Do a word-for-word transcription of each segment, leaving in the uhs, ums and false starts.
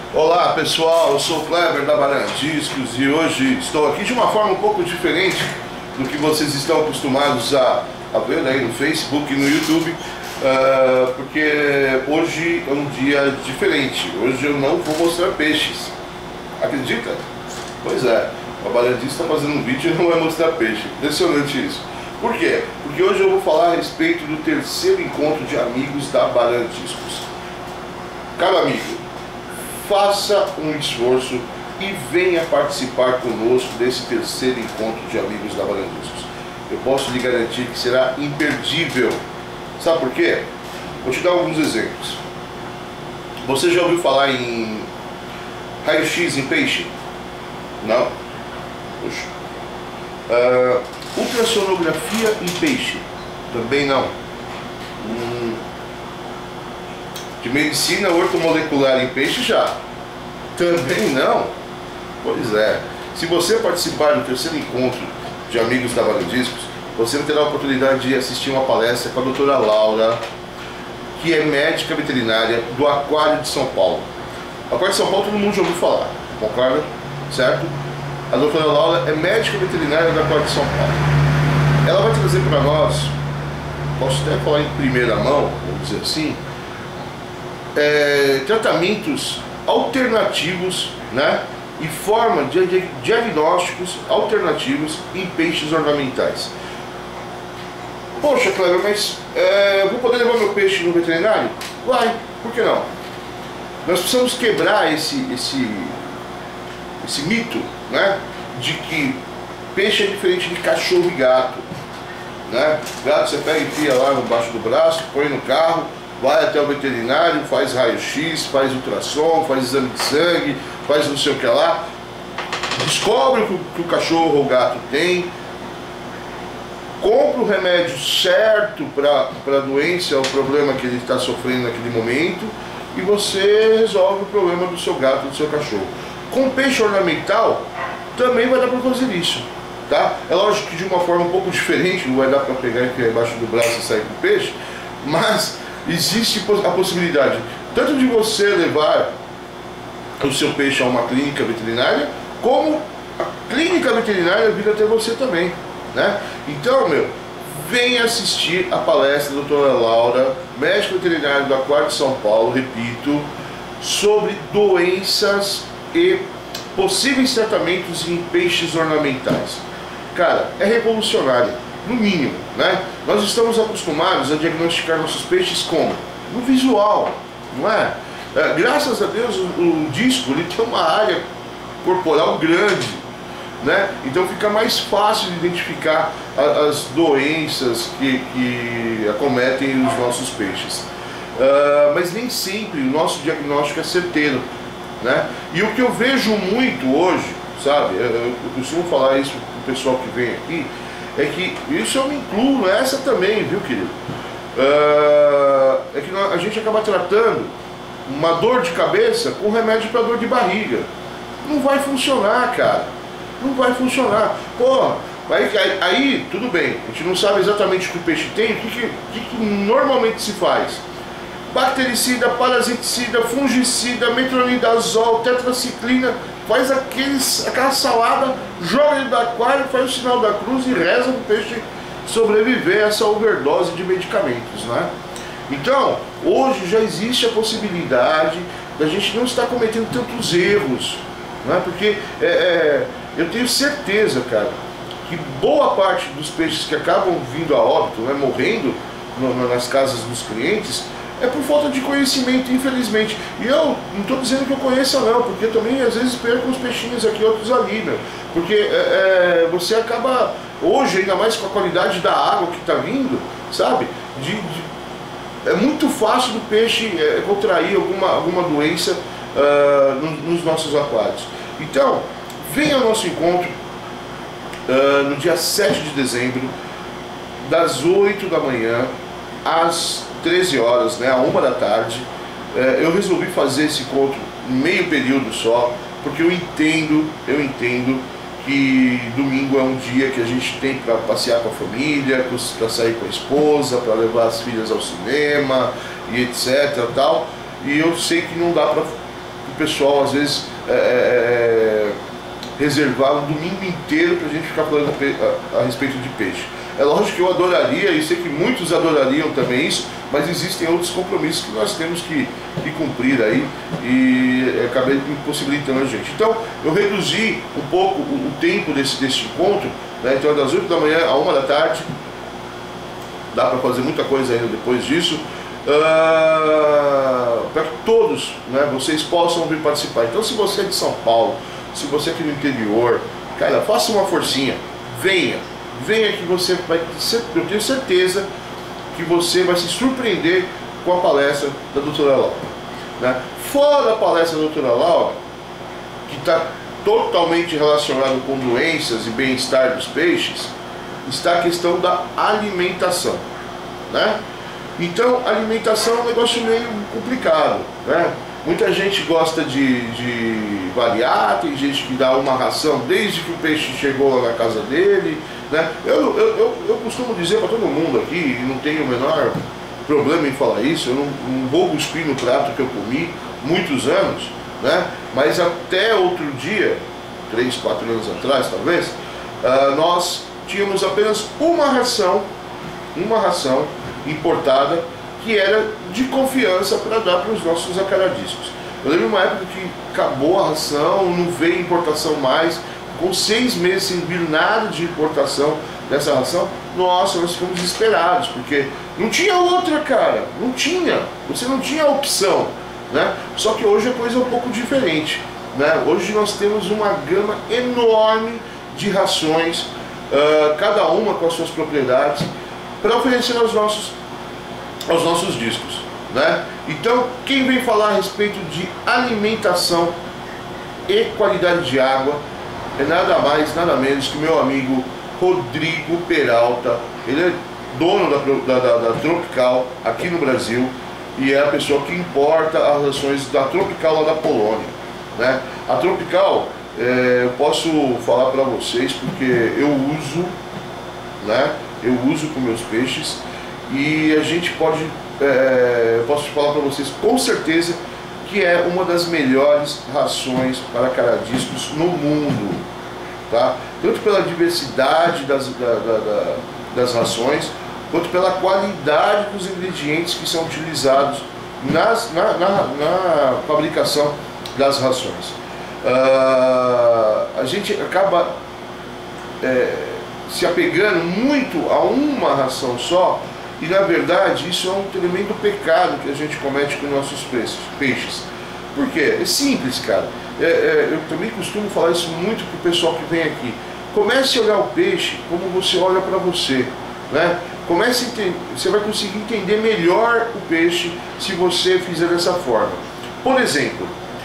Olá pessoal, eu sou o Kleber da Barandiscos e hoje estou aqui de uma forma um pouco diferente do que vocês estão acostumados a, a ver aí no Facebook e no YouTube, uh, porque hoje é um dia diferente. Hoje eu não vou mostrar peixes, acredita? Pois é, o Barandista está fazendo um vídeo e não vai mostrar peixe, impressionante isso. Por quê? Porque hoje eu vou falar a respeito do terceiro encontro de amigos da Barandiscos. Caro amigo, faça um esforço e venha participar conosco desse terceiro encontro de amigos da Barandiscos. Eu posso lhe garantir que será imperdível. Sabe por quê? Vou te dar alguns exemplos. Você já ouviu falar em raio-x em peixe? Não? Puxa. Uh, ultrassonografia em peixe? Também não. Hum. De medicina ortomolecular em peixe já? Também não? Pois é. Se você participar do terceiro encontro de amigos da Barandiscos, você terá a oportunidade de assistir uma palestra com a doutora Laura, que é médica veterinária do Aquário de São Paulo. O Aquário de São Paulo todo mundo já ouviu falar, concorda? Certo? A doutora Laura é médica veterinária do Aquário de São Paulo. Ela vai trazer para nós, posso até falar em primeira mão, vamos dizer assim, É, tratamentos alternativos, né, e forma de, de diagnósticos alternativos em peixes ornamentais. Poxa, Cleber, mas é, eu vou poder levar meu peixe no veterinário? Vai, por que não? Nós precisamos quebrar esse, esse, esse mito, né, de que peixe é diferente de cachorro e gato, né? Gato você pega e enfia lá embaixo do braço, põe no carro, vai até o veterinário, faz raio-x, faz ultrassom, faz exame de sangue, faz não sei o que lá, descobre o que, que o cachorro ou o gato tem, compra o remédio certo para a doença ou problema que ele está sofrendo naquele momento e você resolve o problema do seu gato ou do seu cachorro. Com peixe ornamental também vai dar para fazer isso, tá? É lógico que de uma forma um pouco diferente, não vai dar para pegar e enfiar embaixo do braço e sair com o peixe, mas existe a possibilidade tanto de você levar o seu peixe a uma clínica veterinária, como a clínica veterinária vir até você também, né? Então, meu, venha assistir a palestra da doutora Laura, médica veterinária do Aquário de São Paulo, repito, sobre doenças e possíveis tratamentos em peixes ornamentais. Cara, é revolucionário, no mínimo, né? Nós estamos acostumados a diagnosticar nossos peixes como? No visual, não é? É, graças a Deus o, o disco ele tem uma área corporal grande, né? Então fica mais fácil de identificar a, as doenças que, que acometem os nossos peixes. Uh, mas nem sempre o nosso diagnóstico é certeiro, né? E o que eu vejo muito hoje, sabe? Eu, eu costumo falar isso para o pessoal que vem aqui, é que isso eu me incluo nessa também, viu, querido? Uh, é que a gente acaba tratando uma dor de cabeça com remédio para dor de barriga. Não vai funcionar, cara. Não vai funcionar. Porra, aí, aí, aí tudo bem, a gente não sabe exatamente o que o peixe tem, o que, que, que, que normalmente se faz? Bactericida, parasiticida, fungicida, metronidazol, tetraciclina, faz aqueles, aquela salada, joga dentro do aquário, faz o sinal da cruz e reza para o peixe sobreviver a essa overdose de medicamentos, né? Então, hoje já existe a possibilidade da gente não estar cometendo tantos erros, né? Porque é, é, eu tenho certeza, cara, que boa parte dos peixes que acabam vindo a óbito, né, morrendo no, nas casas dos clientes, é por falta de conhecimento, infelizmente. E eu não estou dizendo que eu conheça não, porque eu também às vezes perco uns peixinhos aqui, outros ali, meu. Porque é, você acaba, hoje, ainda mais com a qualidade da água que está vindo, sabe? De, de, é muito fácil do peixe é, contrair alguma, alguma doença uh, nos, nos nossos aquários. Então, venha ao nosso encontro uh, no dia sete de dezembro, das oito da manhã às treze horas, né, a uma da tarde. É, eu resolvi fazer esse encontro meio período só, porque eu entendo, eu entendo que domingo é um dia que a gente tem para passear com a família, para sair com a esposa, para levar as filhas ao cinema e etc tal. E eu sei que não dá para o pessoal às vezes é, é, reservar um domingo inteiro para a gente ficar falando a, a, a respeito de peixe. É lógico que eu adoraria, e sei que muitos adorariam também isso, mas existem outros compromissos que nós temos que, que cumprir aí, e acabei impossibilitando a gente. Então, eu reduzi um pouco o, o tempo desse, desse encontro, né? Então, das oito da manhã à uma da tarde, dá para fazer muita coisa ainda depois disso, uh, para que todos, né, vocês possam vir participar. Então, se você é de São Paulo, se você é aqui no interior, cara, faça uma forcinha, venha. Venha que você vai, eu tenho certeza que você vai se surpreender com a palestra da doutora Laura, né? Fora a palestra da doutora Laura, que está totalmente relacionado com doenças e bem-estar dos peixes, está a questão da alimentação, né? Então, alimentação é um negócio meio complicado, né? Muita gente gosta de, de variar, tem gente que dá uma ração desde que o peixe chegou lá na casa dele, né? Eu, eu, eu, eu costumo dizer para todo mundo aqui, e não tenho o menor problema em falar isso, eu não, não vou cuspir no prato que eu comi muitos anos, né? Mas até outro dia, três, quatro anos atrás talvez, uh, nós tínhamos apenas uma ração, uma ração importada, que era de confiança para dar para os nossos acaradiscos. Eu lembro uma época que acabou a ração, não veio importação mais, com seis meses sem vir nada de importação dessa ração. Nossa, nós ficamos desesperados, porque não tinha outra, cara, não tinha, você não tinha opção, né? Só que hoje a coisa é um pouco diferente, né? Hoje nós temos uma gama enorme de rações, uh, cada uma com as suas propriedades, para oferecer aos nossos aos nossos discos, né? Então, quem vem falar a respeito de alimentação e qualidade de água é nada mais, nada menos que meu amigo Rodrigo Peralta. Ele é dono da, da, da, da Tropical aqui no Brasil e é a pessoa que importa as rações da Tropical lá da Polônia, né? A Tropical, é, eu posso falar para vocês porque eu uso, né? Eu uso com meus peixes. E a gente pode, é, eu posso falar para vocês com certeza que é uma das melhores rações para caradiscos no mundo, tá? Tanto pela diversidade das, da, da, da, das rações, quanto pela qualidade dos ingredientes que são utilizados nas, na, na, na fabricação das rações. Uh, a gente acaba é, se apegando muito a uma ração só, e na verdade isso é um tremendo pecado que a gente comete com nossos peixes. Por quê? É simples, cara. É, é, eu também costumo falar isso muito para o pessoal que vem aqui. Comece a olhar o peixe como você olha para você, né? Comece a entender, você vai conseguir entender melhor o peixe se você fizer dessa forma. Por exemplo,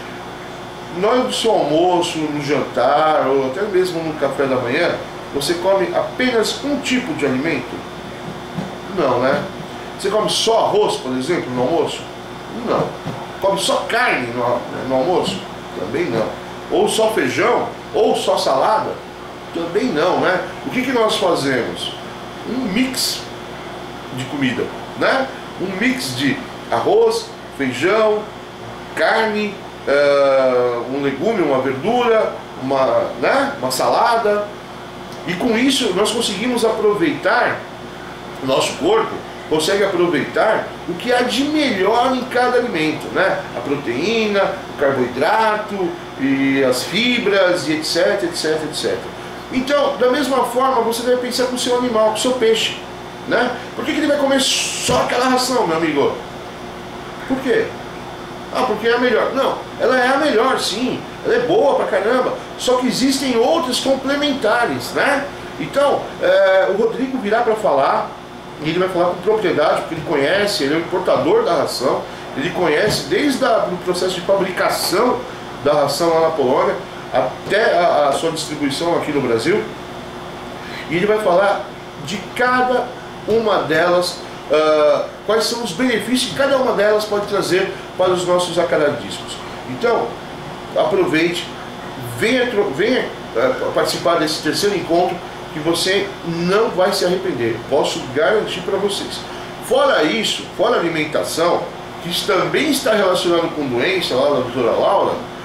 no seu almoço, no jantar ou até mesmo no café da manhã, você come apenas um tipo de alimento? Não, né? Você come só arroz, por exemplo, no almoço? Não. Come só carne no, no almoço? Também não. Ou só feijão? Ou só salada? Também não, né? O que, que nós fazemos? Um mix de comida, né? Um mix de arroz, feijão, carne, uh, um legume, uma verdura, uma, né? uma salada. E com isso nós conseguimos aproveitar, o nosso corpo consegue aproveitar o que há de melhor em cada alimento, né? A proteína, o carboidrato, e as fibras, e etc, etc, etcétera. Então, da mesma forma, você deve pensar com o seu animal, com o seu peixe, né? Por que que ele vai comer só aquela ração, meu amigo? Por quê? Ah, porque é a melhor. Não, ela é a melhor, sim. Ela é boa pra caramba. Só que existem outras complementares, né? Então, é, o Rodrigo virá para falar, e ele vai falar com propriedade, porque ele conhece, ele é o importador da ração, ele conhece desde o processo de fabricação da ração lá na Polônia, até a, a sua distribuição aqui no Brasil. E ele vai falar de cada uma delas, uh, quais são os benefícios que cada uma delas pode trazer para os nossos acaradiscos. Então, aproveite, venha, venha uh, participar desse terceiro encontro, que você não vai se arrepender, posso garantir para vocês. Fora isso, fora a alimentação, que também está relacionado com doença, lá da doutora Laura,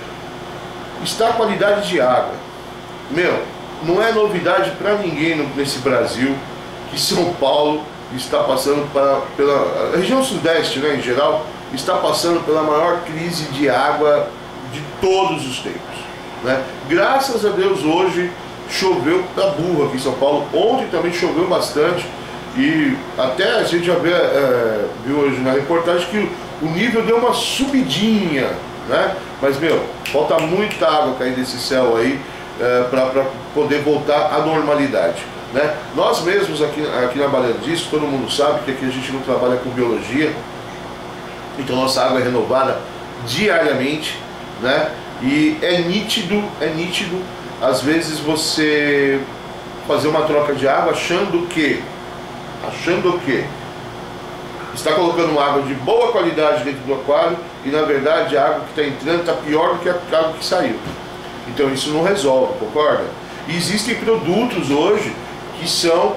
está a qualidade de água. Meu, não é novidade para ninguém nesse Brasil que São Paulo está passando para, pela a região sudeste, né, em geral, está passando pela maior crise de água de todos os tempos, né? Graças a Deus hoje choveu pra burro aqui em São Paulo. Ontem também choveu bastante e até a gente já vê, é, viu hoje na reportagem que o, o nível deu uma subidinha, né? Mas, meu, falta muita água cair desse céu aí é, para poder voltar à normalidade, né? Nós mesmos aqui, aqui na Baleia disso, todo mundo sabe que aqui a gente não trabalha com biologia, então nossa água é renovada diariamente, né? E é nítido, é nítido, às vezes você fazer uma troca de água achando que, achando que está colocando uma água de boa qualidade dentro do aquário e na verdade a água que está entrando está pior do que a água que saiu. Então isso não resolve, concorda? E existem produtos hoje que são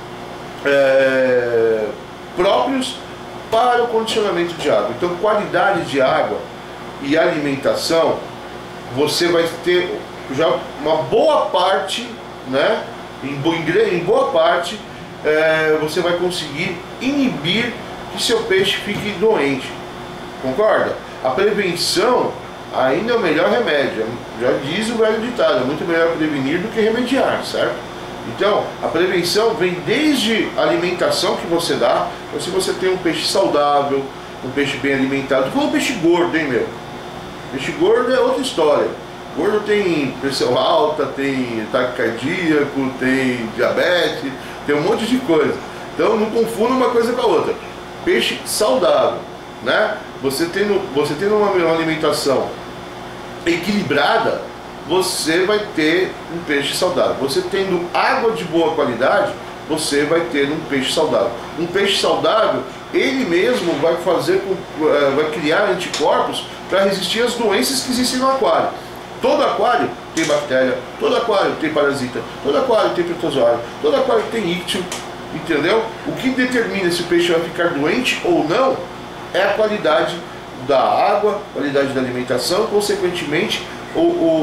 é, próprios para o condicionamento de água. Então qualidade de água e alimentação, você vai ter já uma boa parte, né? Em, em boa parte é, você vai conseguir inibir que seu peixe fique doente, concorda? A prevenção ainda é o melhor remédio, já diz o velho ditado, é muito melhor prevenir do que remediar, certo? Então, a prevenção vem desde a alimentação que você dá. Então, se você tem um peixe saudável, um peixe bem alimentado, como um peixe gordo, hein, meu? Peixe gordo é outra história. Gordo tem pressão alta, tem ataque cardíaco, tem diabetes, tem um monte de coisa. Então, não confunda uma coisa com a outra. Peixe saudável, né? Você tendo, você tendo uma, uma alimentação equilibrada, você vai ter um peixe saudável. Você tendo água de boa qualidade, você vai ter um peixe saudável. Um peixe saudável, ele mesmo vai fazer, vai criar anticorpos para resistir às doenças que existem no aquário. Todo aquário tem bactéria, todo aquário tem parasita, todo aquário tem protozoário, todo aquário tem íctio, entendeu? O que determina se o peixe vai ficar doente ou não é a qualidade da água, qualidade da alimentação, consequentemente o,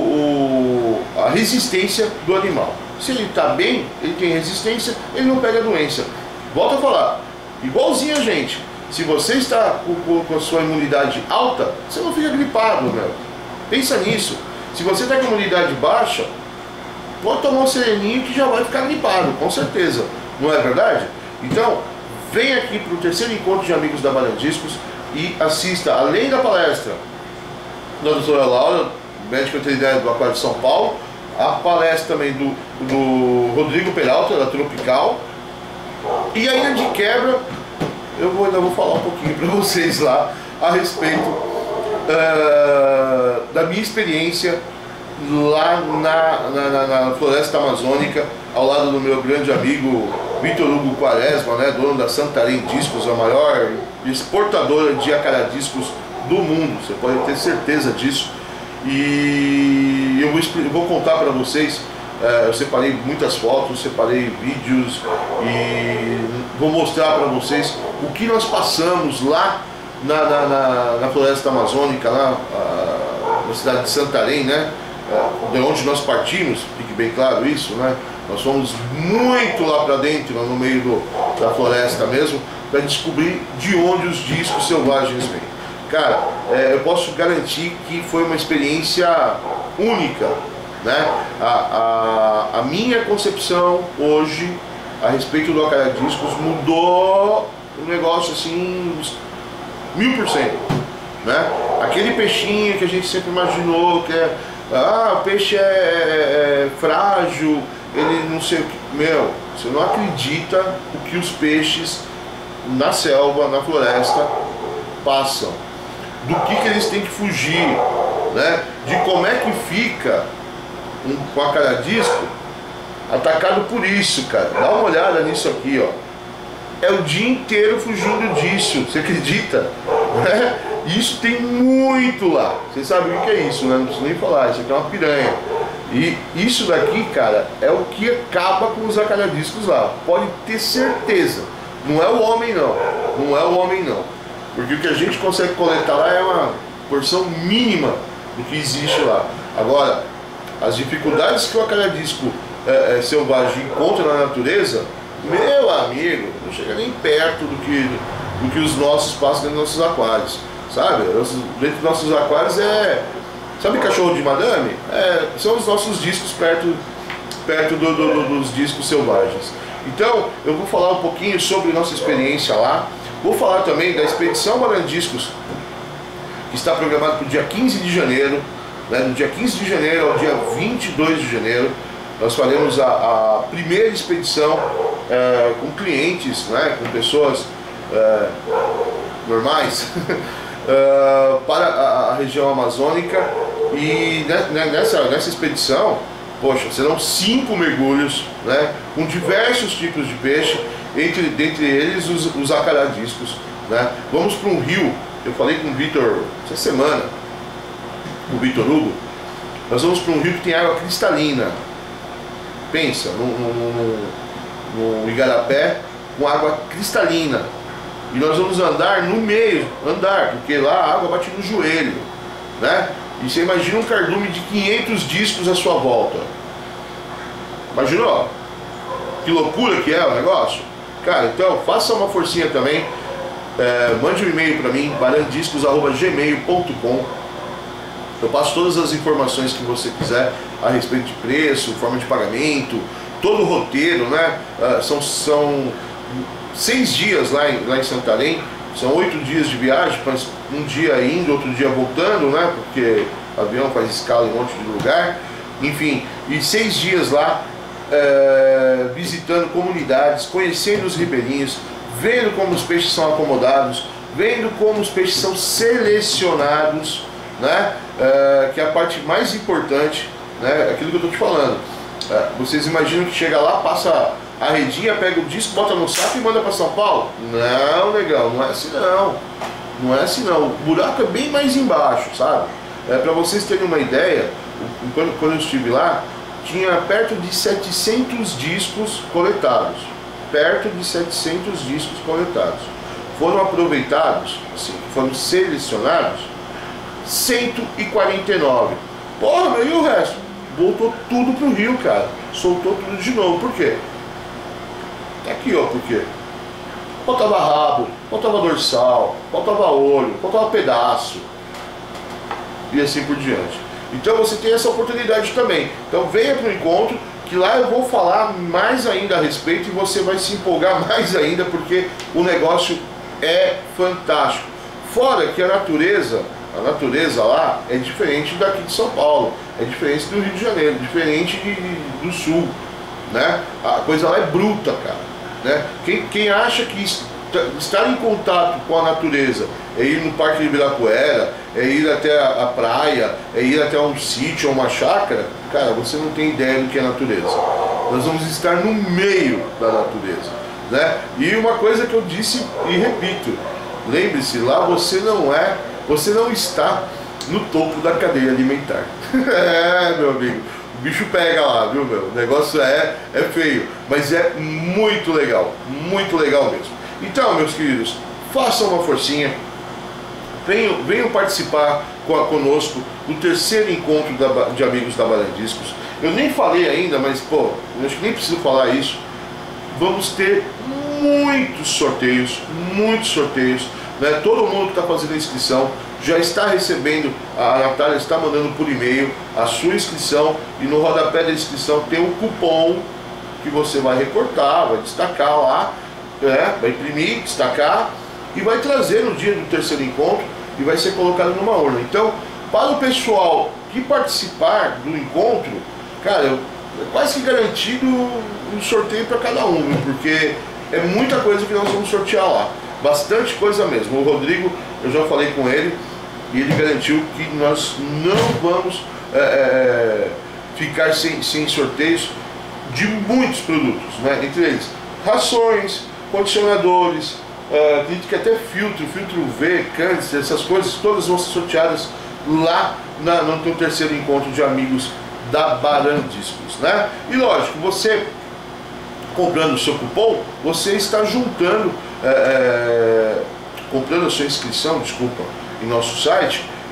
o, o, a resistência do animal. Se ele está bem, ele tem resistência, ele não pega doença. Volto a falar, igualzinho a gente, se você está com, com a sua imunidade alta, você não fica gripado, meu. Pensa nisso. Se você está com imunidade baixa, pode tomar um sereninho que já vai ficar gripado, com certeza. Não é verdade? Então, vem aqui para o terceiro encontro de amigos da Baleia Discos e assista, além da palestra da doutora Laura, médica veterinária do Aquário de São Paulo, a palestra também do, do Rodrigo Peralta, da Tropical. E ainda de quebra, eu vou, ainda vou falar um pouquinho para vocês lá a respeito Uh, da minha experiência lá na, na, na floresta amazônica, ao lado do meu grande amigo Vitor Hugo Quaresma, né, dono da Santarém Discos, a maior exportadora de acaradiscos do mundo, você pode ter certeza disso. E eu vou, eu vou contar para vocês, uh, eu separei muitas fotos, separei vídeos e vou mostrar para vocês o que nós passamos lá Na, na, na, na floresta amazônica, lá, a, na cidade de Santarém, né? De onde nós partimos, fique bem claro isso, né? Nós fomos muito lá para dentro, no meio do, da floresta mesmo, para descobrir de onde os discos selvagens vêm. Cara, é, eu posso garantir que foi uma experiência única, né? A, a, a minha concepção hoje a respeito do acaradiscos mudou um negócio assim mil por cento, né? Aquele peixinho que a gente sempre imaginou que é, ah, o peixe é, é, é frágil, ele não sei o que, meu, você não acredita o que os peixes na selva, na floresta passam, do que que eles têm que fugir, né? De como é que fica um, um acaradisco atacado por isso, cara. Dá uma olhada nisso aqui, ó. É o dia inteiro fugindo disso, você acredita? É, isso tem muito lá. Vocês sabem o que é isso, né? Não preciso nem falar, isso aqui é uma piranha. E isso daqui, cara, é o que acaba com os acaradiscos lá. Pode ter certeza. Não é o homem não, não é o homem não. Porque o que a gente consegue coletar lá é uma porção mínima do que existe lá. Agora, as dificuldades que o acaradiisco é, é, selvagem encontra na natureza, meu amigo, não chega nem perto do que, do que os nossos passam dentro dos nossos aquários, sabe? Dentro dos nossos aquários é... Sabe cachorro de madame? É, são os nossos discos perto, perto do, do, do, dos discos selvagens. Então, eu vou falar um pouquinho sobre nossa experiência lá. Vou falar também da expedição Barandiscos, que está programada para o dia quinze de janeiro. Né? Do dia quinze de janeiro ao dia vinte e dois de janeiro, nós faremos a, a primeira expedição é, com clientes, né? Com pessoas é, normais. Uh, para a, a região amazônica, e né, nessa, nessa expedição, poxa, serão cinco mergulhos, né, com diversos tipos de peixe, entre, dentre eles os, os acaradiscos, né. Vamos para um rio, eu falei com o Vitor essa semana, o Vitor Hugo, nós vamos para um rio que tem água cristalina. Pensa, no, no, no, no Igarapé, com água cristalina. E nós vamos andar no meio, andar, porque lá a água bate no joelho, né? E você imagina um cardume de quinhentos discos à sua volta. Imaginou? Que loucura que é o negócio? Cara, então faça uma forcinha também. É, mande um e-mail para mim, barandiscos arroba gmail ponto com. Eu passo todas as informações que você quiser a respeito de preço, forma de pagamento, todo o roteiro, né? É, são... são seis dias lá em, lá em Santarém, são oito dias de viagem, um dia indo, outro dia voltando, né? Porque o avião faz escala em um monte de lugar, enfim, e seis dias lá é, visitando comunidades, conhecendo os ribeirinhos, vendo como os peixes são acomodados, vendo como os peixes são selecionados, né? É, que é a parte mais importante, né? Aquilo que eu estou te falando. É, vocês imaginam que chega lá, passa a redinha, pega o disco, bota no saco e manda para São Paulo? Não, legal, não é assim não. Não é assim não. O buraco é bem mais embaixo, sabe? É, para vocês terem uma ideia, quando, quando eu estive lá, tinha perto de setecentos discos coletados. Perto de setecentos discos coletados. Foram aproveitados, assim, foram selecionados cento e quarenta e nove. Porra, meu, e o resto? Voltou tudo pro rio, cara. Soltou tudo de novo. Por quê? Aqui, ó, por quê? Faltava rabo, faltava dorsal, faltava olho, faltava pedaço. E assim por diante. Então você tem essa oportunidade também. Então venha para o encontro, que lá eu vou falar mais ainda a respeito e você vai se empolgar mais ainda, porque o negócio é fantástico. Fora que a natureza, a natureza lá é diferente daqui de São Paulo, é diferente do Rio de Janeiro, diferente de, de, do Sul, né? A coisa lá é bruta, cara. Né? Quem, quem acha que estar em contato com a natureza é ir no Parque de Ibirapuera, é ir até a, a praia, é ir até um sítio ou uma chácara, cara, você não tem ideia do que é natureza. Nós vamos estar no meio da natureza, né? E uma coisa que eu disse e repito, lembre-se, lá você não é, você não está no topo da cadeia alimentar. É, meu amigo, o bicho pega lá, viu, meu? O negócio é, é feio, mas é muito legal, muito legal mesmo. Então, meus queridos, façam uma forcinha, venham, venham participar com a, conosco do terceiro encontro da, de amigos da Barandiscos. Eu nem falei ainda, mas, pô, eu acho que nem preciso falar isso. Vamos ter muitos sorteios, muitos sorteios, né? Todo mundo que está fazendo a inscrição já está recebendo, a Natália está mandando por e-mail a sua inscrição, e no rodapé da inscrição tem um cupom que você vai recortar, vai destacar lá, né? Vai imprimir, destacar e vai trazer no dia do terceiro encontro e vai ser colocado numa urna. Então, para o pessoal que participar do encontro, cara, é quase que garantido um sorteio para cada um, viu? Porque é muita coisa que nós vamos sortear lá, bastante coisa mesmo. O Rodrigo, eu já falei com ele, e ele garantiu que nós não vamos é, é, ficar sem, sem sorteios de muitos produtos, né? Entre eles rações, condicionadores, é, acredito que até filtro, filtro U V, câncer, essas coisas todas vão ser sorteadas lá na, no terceiro encontro de amigos da Barandiscos, né? E lógico, você comprando o seu cupom, você está juntando, é, é, comprando a sua inscrição, desculpa, em nosso site,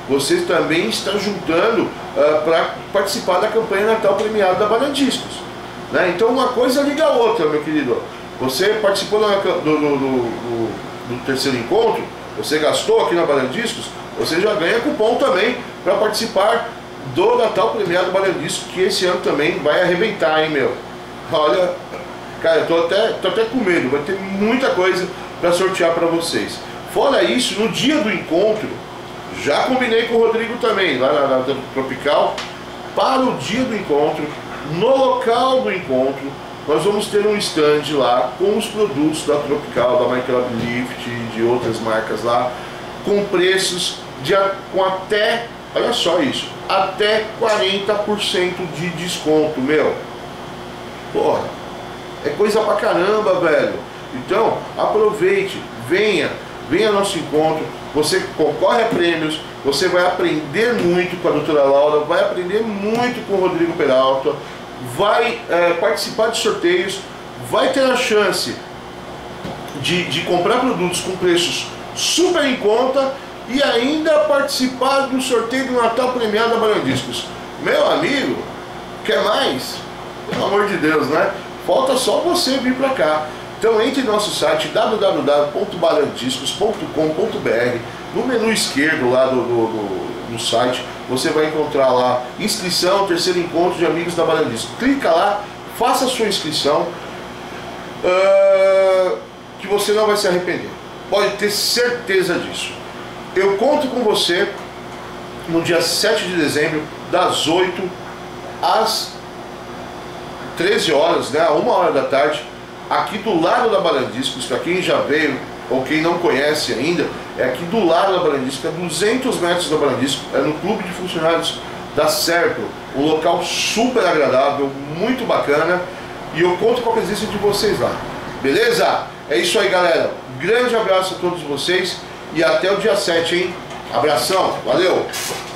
você também está juntando uh, para participar da campanha Natal Premiado da Balandiscos, né? Então uma coisa liga a outra, meu querido. Você participou do, do, do, do, do terceiro encontro, você gastou aqui na Balandiscos, você já ganha cupom também para participar do Natal Premiado Balandiscos, que esse ano também vai arrebentar, hein, meu? Olha, cara, eu tô até, tô até com medo, vai ter muita coisa para sortear para vocês. Fora isso, no dia do encontro, já combinei com o Rodrigo também, lá na, na Tropical, para o dia do encontro, no local do encontro, nós vamos ter um stand lá com os produtos da Tropical, da Michael Lift e de outras marcas lá, com preços de, com até, olha só isso, até quarenta por cento de desconto, meu. Porra, é coisa pra caramba, velho. Então, aproveite, venha, venha ao nosso encontro, você concorre a prêmios, você vai aprender muito com a doutora Laura, vai aprender muito com o Rodrigo Peralta, vai é, participar de sorteios, vai ter a chance de, de comprar produtos com preços super em conta e ainda participar do sorteio do Natal Premiado da Balandiscos. Meu amigo, quer mais? Pelo amor de Deus, né? Falta só você vir pra cá. Então entre no nosso site w w w ponto balandiscos ponto com ponto b r, no menu esquerdo lá do, do, do, do site, você vai encontrar lá inscrição, terceiro encontro de amigos da Balandiscos. Clica lá, faça a sua inscrição, uh, que você não vai se arrepender. Pode ter certeza disso. Eu conto com você no dia sete de dezembro, das oito às treze horas, né, a uma hora da tarde, aqui do lado da Balandiscos. Para quem já veio ou quem não conhece ainda, é aqui do lado da Balandiscos, é duzentos metros da Balandiscos, é no Clube de Funcionários da Serpro, um local super agradável, muito bacana, e eu conto com a presença de vocês lá, beleza? É isso aí, galera, grande abraço a todos vocês e até o dia sete, hein? Abração, valeu!